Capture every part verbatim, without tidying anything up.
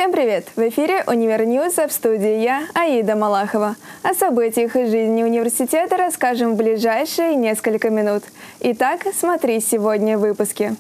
Всем привет! В эфире «Универньюз», а в студии я, Аида Малахова. О событиях из жизни университета расскажем в ближайшие несколько минут. Итак, смотри сегодня в выпуске.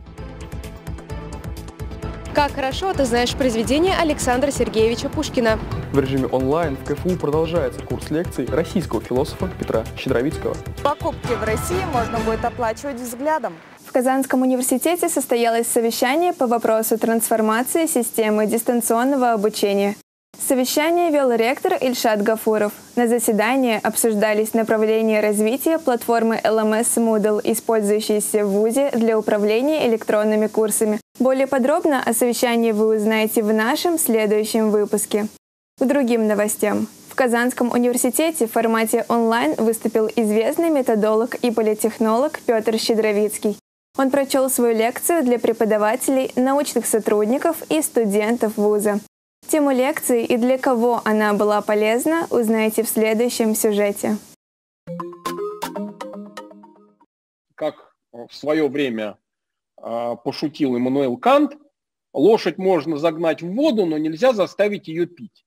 Как хорошо ты знаешь произведение Александра Сергеевича Пушкина. В режиме онлайн в КФУ продолжается курс лекций российского философа Петра Щедровицкого. Покупки в России можно будет оплачивать взглядом. В Казанском университете состоялось совещание по вопросу трансформации системы дистанционного обучения. Совещание вел ректор Ильшат Гафуров. На заседании обсуждались направления развития платформы эл эм эс Moodle, использующейся в ВУЗе для управления электронными курсами. Более подробно о совещании вы узнаете в нашем следующем выпуске. К другим новостям. В Казанском университете в формате онлайн выступил известный методолог и политтехнолог Петр Щедровицкий. Он прочел свою лекцию для преподавателей, научных сотрудников и студентов вуза. Тему лекции и для кого она была полезна, узнаете в следующем сюжете. Как в свое время э, пошутил Иммануил Кант, лошадь можно загнать в воду, но нельзя заставить ее пить.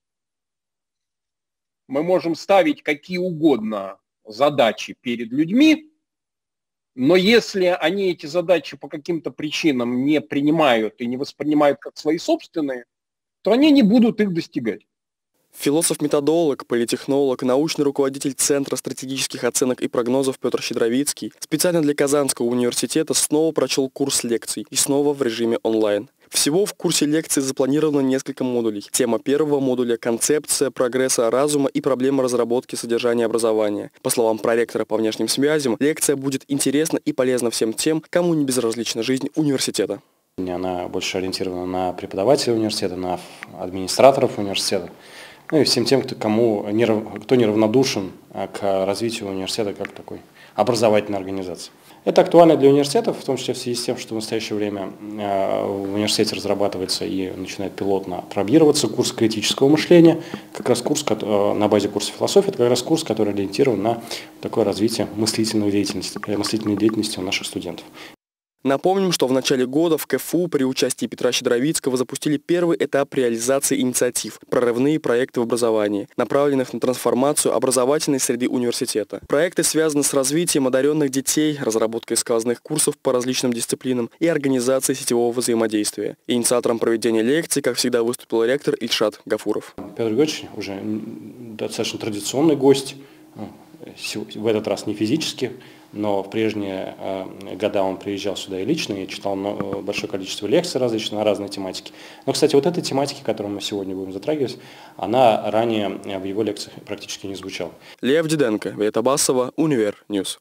Мы можем ставить какие угодно задачи перед людьми, но если они эти задачи по каким-то причинам не принимают и не воспринимают как свои собственные, то они не будут их достигать. Философ-методолог, политтехнолог, научный руководитель Центра стратегических оценок и прогнозов Петр Щедровицкий специально для Казанского университета снова прочел курс лекций и снова в режиме онлайн. Всего в курсе лекций запланировано несколько модулей. Тема первого модуля – концепция прогресса разума и проблемы разработки содержания образования. По словам проректора по внешним связям, лекция будет интересна и полезна всем тем, кому не безразлична жизнь университета. Она больше ориентирована на преподавателей университета, на администраторов университета, ну и всем тем, кто, кому, кто неравнодушен к развитию университета как такой образовательной организации. Это актуально для университетов, в том числе в связи с тем, что в настоящее время в университете разрабатывается и начинает пилотно пробироваться курс критического мышления, как раз курс на базе курса философии, это как раз курс, который ориентирован на такое развитие мыслительной деятельности, мыслительной деятельности у наших студентов. Напомним, что в начале года в КФУ при участии Петра Щедровицкого запустили первый этап реализации инициатив «Прорывные проекты в образовании», направленных на трансформацию образовательной среды университета. Проекты связаны с развитием одаренных детей, разработкой сквозных курсов по различным дисциплинам и организацией сетевого взаимодействия. Инициатором проведения лекций, как всегда, выступил ректор Ильшат Гафуров. Петр Григорьевич уже достаточно традиционный гость, в этот раз не физически, но в прежние э, года он приезжал сюда и лично, и читал много, большое количество лекций различных на разные тематики. Но, кстати, вот эта тематика, которую мы сегодня будем затрагивать, она ранее в его лекциях практически не звучала. Лев Диденко, Вета Басова, Универньюз.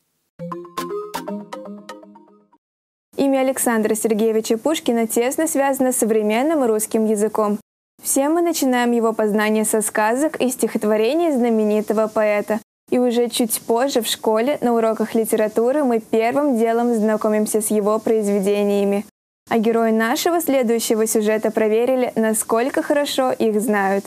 Имя Александра Сергеевича Пушкина тесно связано с современным русским языком. Все мы начинаем его познание со сказок и стихотворений знаменитого поэта. И уже чуть позже в школе на уроках литературы мы первым делом знакомимся с его произведениями. А герои нашего следующего сюжета проверили, насколько хорошо их знают.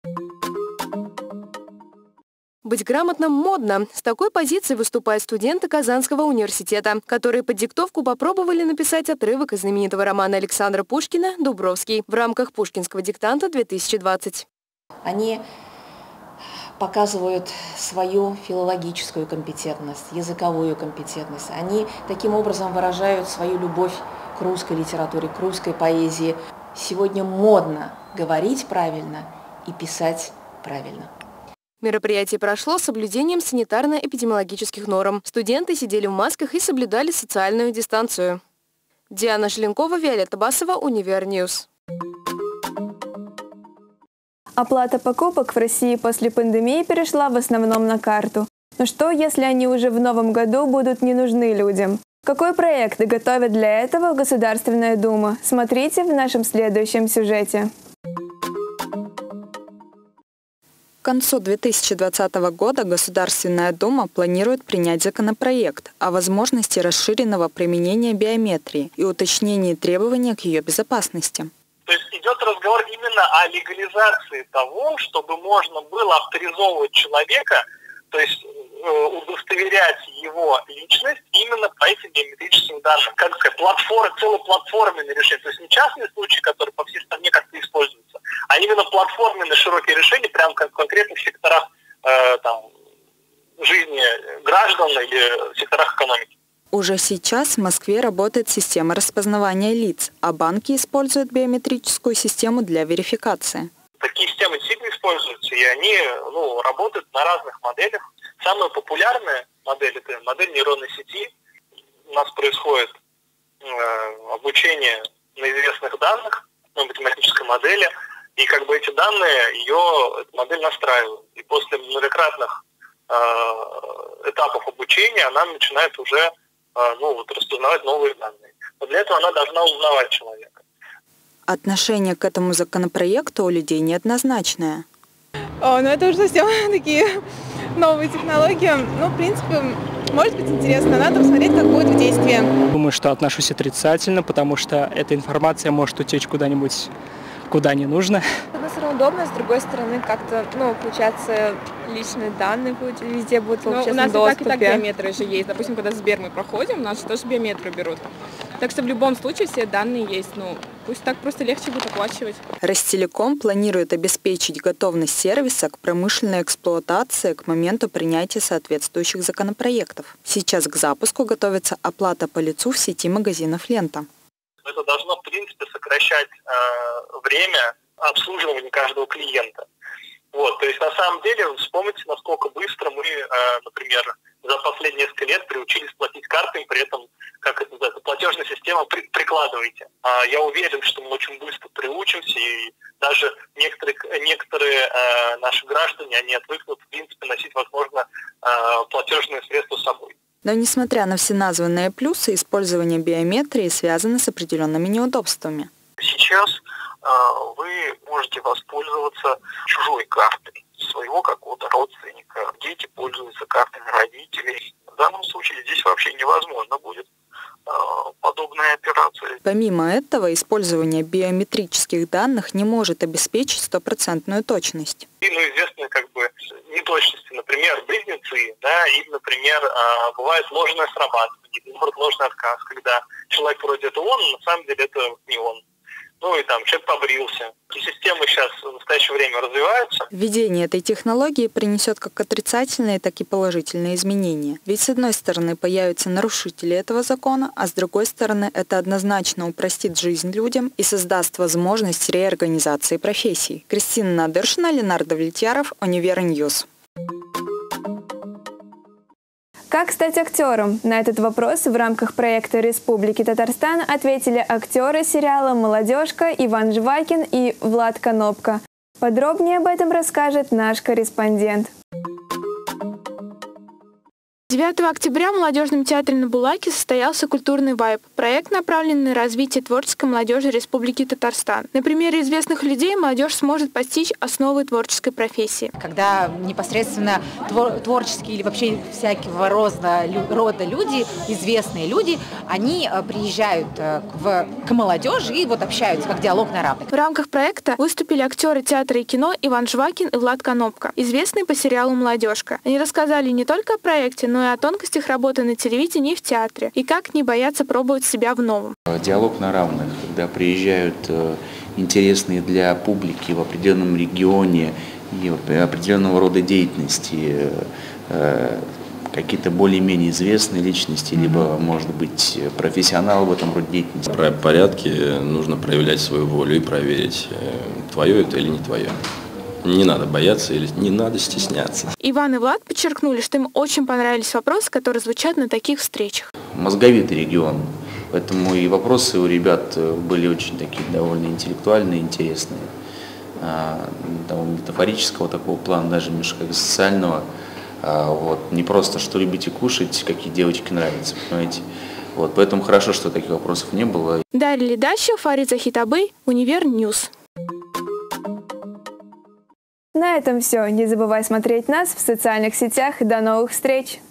Быть грамотным модно. С такой позиции выступают студенты Казанского университета, которые под диктовку попробовали написать отрывок из знаменитого романа Александра Пушкина «Дубровский» в рамках Пушкинского диктанта две тысячи двадцать. Они показывают свою филологическую компетентность, языковую компетентность. Они таким образом выражают свою любовь к русской литературе, к русской поэзии. Сегодня модно говорить правильно и писать правильно. Мероприятие прошло с соблюдением санитарно-эпидемиологических норм. Студенты сидели в масках и соблюдали социальную дистанцию. Диана Желенкова, Виолетта Басова, Универньюз. Оплата покупок в России после пандемии перешла в основном на карту. Но что, если они уже в новом году будут не нужны людям? Какой проект готовит для этого Государственная Дума? Смотрите в нашем следующем сюжете. К концу две тысячи двадцатого года Государственная Дума планирует принять законопроект о возможности расширенного применения биометрии и уточнении требований к ее безопасности. То есть идет разговор именно о легализации того, чтобы можно было авторизовывать человека, то есть э, удостоверять его личность именно по этим биометрическим данным. Как сказать, платформ, целой платформенное решение. То есть не частные случаи, которые по всей стране как-то используются, конкретных секторах э, там, жизни граждан или секторах экономики. Уже сейчас в Москве работает система распознавания лиц, а банки используют биометрическую систему для верификации. Такие системы действительно используются, и они ну, работают на разных моделях. Самая популярная модель – это модель нейронной сети. У нас происходит э, обучение на известных данных, на математической модели, и как бы эти данные, ее эта модель настраивает. И после многократных э, этапов обучения она начинает уже э, ну, вот, распознавать новые данные. Но для этого она должна узнавать человека. Отношение к этому законопроекту у людей неоднозначное. О, ну это уже совсем такие новые технологии. Ну, в принципе, может быть интересно. Надо посмотреть, как будет в действии. Думаю, что отношусь отрицательно, потому что эта информация может утечь куда-нибудь, куда не нужно. С одной стороны удобно, с другой стороны как-то, ну, получается, личные данные везде будут в общественном доступе. У нас и так, и так биометрия же есть. Допустим, когда Сбер мы проходим, у нас тоже биометрию берут. Так что в любом случае все данные есть. Ну, пусть так просто легче будет оплачивать. Ростелеком планирует обеспечить готовность сервиса к промышленной эксплуатации к моменту принятия соответствующих законопроектов. Сейчас к запуску готовится оплата по лицу в сети магазинов «Лента». Это должно, в принципе, сокращать э, время обслуживания каждого клиента. Вот, то есть, на самом деле, вспомните, насколько быстро мы, э, например, за последние несколько лет приучились платить картами, при этом, как это называется, платежная система при, прикладываете. А я уверен, что мы очень быстро приучимся, и даже некоторые, некоторые э, наши граждане, они отвыкнут, в принципе, носить, возможно, э, платежные средства с собой. Но несмотря на все названные плюсы, использование биометрии связано с определенными неудобствами. Сейчас э, вы можете воспользоваться чужой картой, своего какого-то родственника. Дети пользуются картами родителей. В данном случае здесь вообще невозможно будет э, подобная операция. Помимо этого, использование биометрических данных не может обеспечить стопроцентную точность. И, ну, известны как бы неточности, например, близнецы, да, или, например, э, бывает ложное срабатывание, наоборот, ложный отказ, когда человек вроде это он, но на самом деле это не он. Ну и там человек побрился. И системы сейчас в настоящее время развиваются. Введение этой технологии принесет как отрицательные, так и положительные изменения. Ведь с одной стороны появятся нарушители этого закона, а с другой стороны это однозначно упростит жизнь людям и создаст возможность реорганизации профессий. Кристина Надыршина, Ленардо Влетьяров, Универньюз. Как стать актером? На этот вопрос в рамках проекта Республики Татарстан ответили актеры сериала «Молодежка» Иван Жвакин и Влад Конопка. Подробнее об этом расскажет наш корреспондент. девятого октября в молодежном театре на Булаке состоялся культурный вайб. Проект направлен на развитие творческой молодежи Республики Татарстан. На примере известных людей молодежь сможет постичь основы творческой профессии. Когда непосредственно твор- творческие или вообще всякого рода, рода люди, известные люди, они приезжают в, к молодежи и вот общаются, как диалог на равных. В рамках проекта выступили актеры театра и кино Иван Жвакин и Влад Конопка, известные по сериалу «Молодежка». Они рассказали не только о проекте, но и о тонкостях работы на телевидении и в театре, и как не бояться пробовать себя в новом. Диалог на равных, когда приезжают интересные для публики в определенном регионе и определенного рода деятельности какие-то более-менее известные личности, либо, может быть, профессионалы в этом роде деятельности. В порядке нужно проявлять свою волю и проверить, твое это или не твое. Не надо бояться или не надо стесняться. Иван и Влад подчеркнули, что им очень понравились вопросы, которые звучат на таких встречах. Мозговитый регион, поэтому и вопросы у ребят были очень такие довольно интеллектуальные, интересные. Того метафорического такого плана, даже немножко социального. Вот. Не просто, что любите кушать, какие девочки нравятся, понимаете. Вот. Поэтому хорошо, что таких вопросов не было. Дарья Ледащева, Фарид Захитабый, Универньюз. На этом все. Не забывай смотреть нас в социальных сетях. До новых встреч!